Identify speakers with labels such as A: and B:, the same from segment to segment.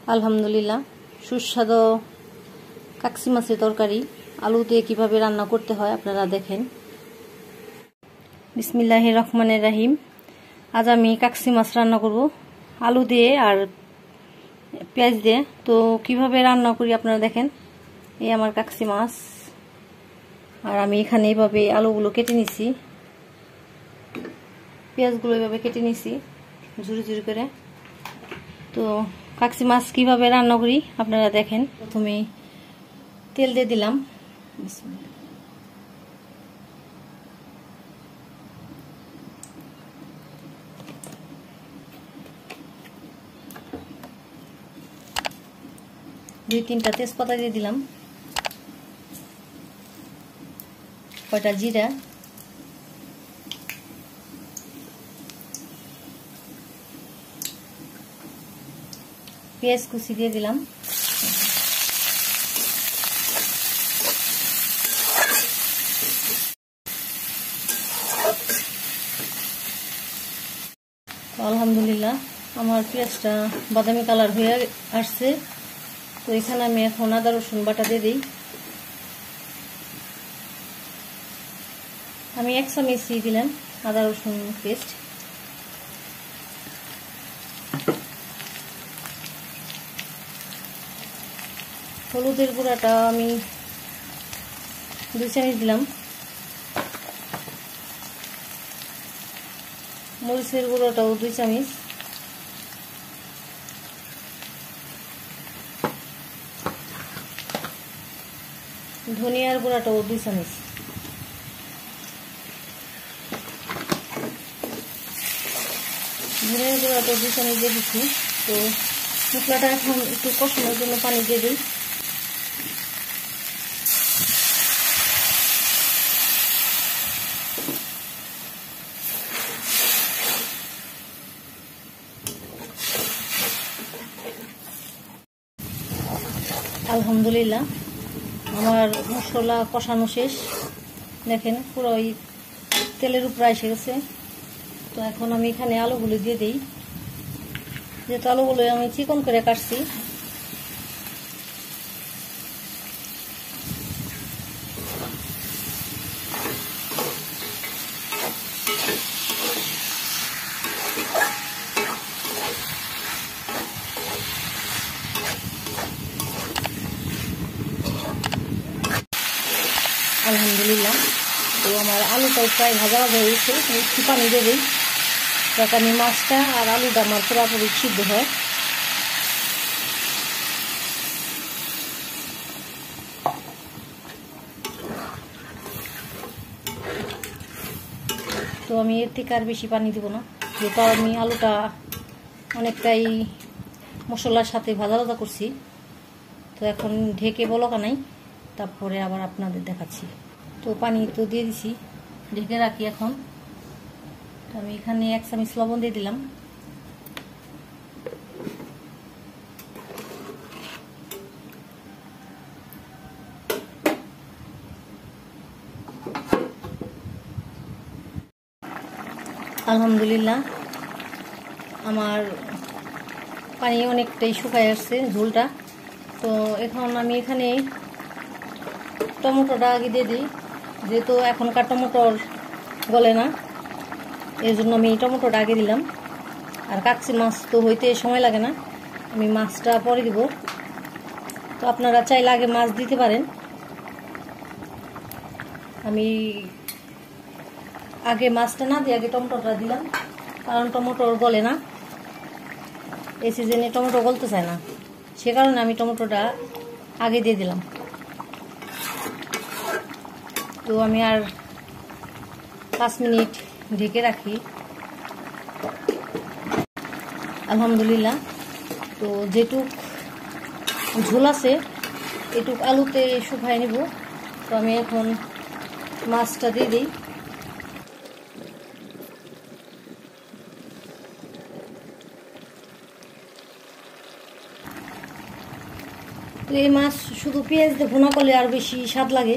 A: আলহামদুলিল্লাহ, সুস্বাদু কাকসি মাছের তরকারি আলু দিয়ে কীভাবে রান্না করতে হয় আপনারা দেখেন। বিসমিল্লাহির রহমানির রহিম। আজ আমি কাকসি মাছ রান্না করব আলু দিয়ে আর পেঁয়াজ দিয়ে। তো কিভাবে রান্না করি আপনারা দেখেন। এই আমার কাকসি মাছ, আর আমি এখানে এইভাবে আলুগুলো কেটে নিছি, পেঁয়াজগুলো এইভাবে কেটে নিছি ঝুরি ঝুরি করে। তো কাকসি মাছ কিভাবে রান্না করি আপনারা দেখেন। প্রথমে তেল দিয়ে দিলাম, দুই তিনটা তেজপাতা দিয়ে দিলাম, কয়টা জিরা, পেঁয়াজ কুচি দিয়ে দিলাম, আলহামদুলিল্লাহ আমার পেঁয়াজটা বাদামি কালার হয়ে আসছে। তো এখানে আমি এখন আদা রসুন বাটা দিয়ে দিই। আমি 1 চামচ দিলাম আদা রসুন পেস্ট। হলুদের গুঁড়াটা আমি 2 চামচ দিলাম, মরিচের গুঁড়োটাও 2 চামচ, ধনিয়ার গুঁড়াটাও 2 চামচ, ধনিয়ার গুঁড়াটাও 2 চামচ দিয়ে দিচ্ছি। তো মশলাটা এখন একটু কষানোর জন্য পানি দিয়ে দিই। আলহামদুলিল্লাহ আমার মশলা কষানো শেষ, দেখেন পুরো ওই তেলের উপরে এসে গেছে। তো এখন আমি এখানে আলুগুলো দিয়ে দিই, যেহেতু আলুগুলো আমি চিকন করে কাটছি। আলহামদুলিল্লাহ, তো আমার আলুটাও প্রায় ভাজা ভাজা হয়েছে। একটু পানি দিয়ে দিই যাতে আমি মাছটা আর আলুটা আমার পুরোপুরি সিদ্ধ হয়। তো আমি এর থেকে আর বেশি পানি দিব না, যেহেতু আমি আলুটা অনেকটাই মশলার সাথে ভাজা ভাজা করছি। তো এখন ঢেকে বলকা নাই, তারপরে আবার আপনাদের দেখাচ্ছি। তো পানি তো দিয়ে দিছি, ঢেকে রাখি এখন। তো আমি এখানে 1 চামচ লবণ দিয়ে দিলাম, আলহামদুলিল্লাহ আমার পানি অনেকটাই শুকায় আসছে ঝোলটা। তো এখন আমি এখানে টমেটোটা আগে দিয়ে দিই, যেহেতু এখনকার টমেটোর গলে না, এই জন্য আমি টমেটোটা আগে দিলাম। আর কাকসি মাছ তো হইতে সময় লাগে না, আমি মাছটা পরে দিব। তো আপনারা চাইলে আগে মাছ দিতে পারেন। আমি আগে মাছটা না দিয়ে আগে টমেটোটা দিলাম, কারণ টমেটোর গলে না, এই সিজনে টমেটো গলতে চায় না, সে কারণে আমি টমেটোটা আগে দিয়ে দিলাম। তো আমি আর 5 মিনিট ঢেকে রাখি। আলহামদুলিল্লাহ, তো যেটুক ঝোল আছে এটুক আলুতে শুকায় নিব। তো আমি এখন মাছটা দিয়ে দিই। তো এই মাছ শুধু পেঁয়াজ দিয়ে ভুনা করলে আর বেশি স্বাদ লাগে।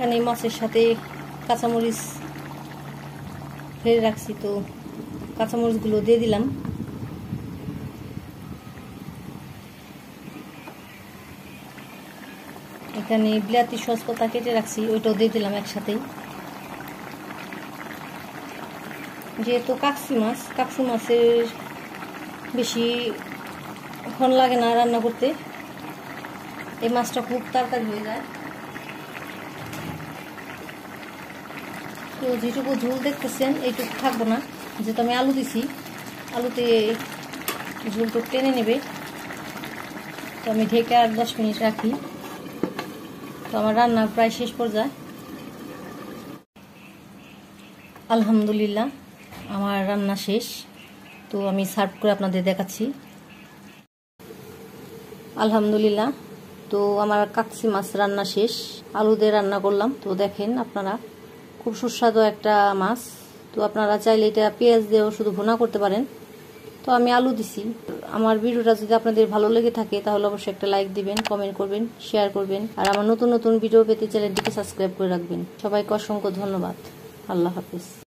A: এখানে মাছের সাথে কাঁচামরিচ ফেলে রাখছি, তো কাঁচামরিচগুলো দিয়ে দিলাম। এখানে বিলাতি সস পাতা কেটে রাখছি, ওইটাও দিয়ে দিলাম একসাথেই। যেহেতু কাকসি মাছের বেশি ক্ষণ লাগে না রান্না করতে, এই মাছটা খুব তাড়াতাড়ি হয়ে যায়। তো যেটুকু ঝোল দেখতেছেন এইটুকু থাকবো না, যেহেতু আমি আলু দিছি, আলুতে ঝোলটা টেনে নেবে। তো আমি ঢেকে আর 10 মিনিট রাখি। তো আমার রান্না প্রায় শেষ পর্যায়ে। আলহামদুলিল্লাহ আমার রান্না শেষ। তো আমি সার্ভ করে আপনাদের দেখাচ্ছি। আলহামদুলিল্লাহ, তো আমার কাকসি মাছ রান্না শেষ, আলু দিয়ে রান্না করলাম। তো দেখেন আপনারা, খুব সুস্বাদু একটা মাছ। তো আপনারা চাইলে এটা পেঁয়াজ দিয়েও শুধু ভুনা করতে পারেন। তো আমি আলু দিছি। আমার ভিডিওটা যদি আপনাদের ভালো লেগে থাকে তাহলে অবশ্যই একটা লাইক দিবেন, কমেন্ট করবেন, শেয়ার করবেন। আর আমার নতুন নতুন ভিডিও পেতে চ্যানেলটিকে সাবস্ক্রাইব করে রাখবেন। সবাইকে অসংখ্য ধন্যবাদ। আল্লাহ হাফেজ।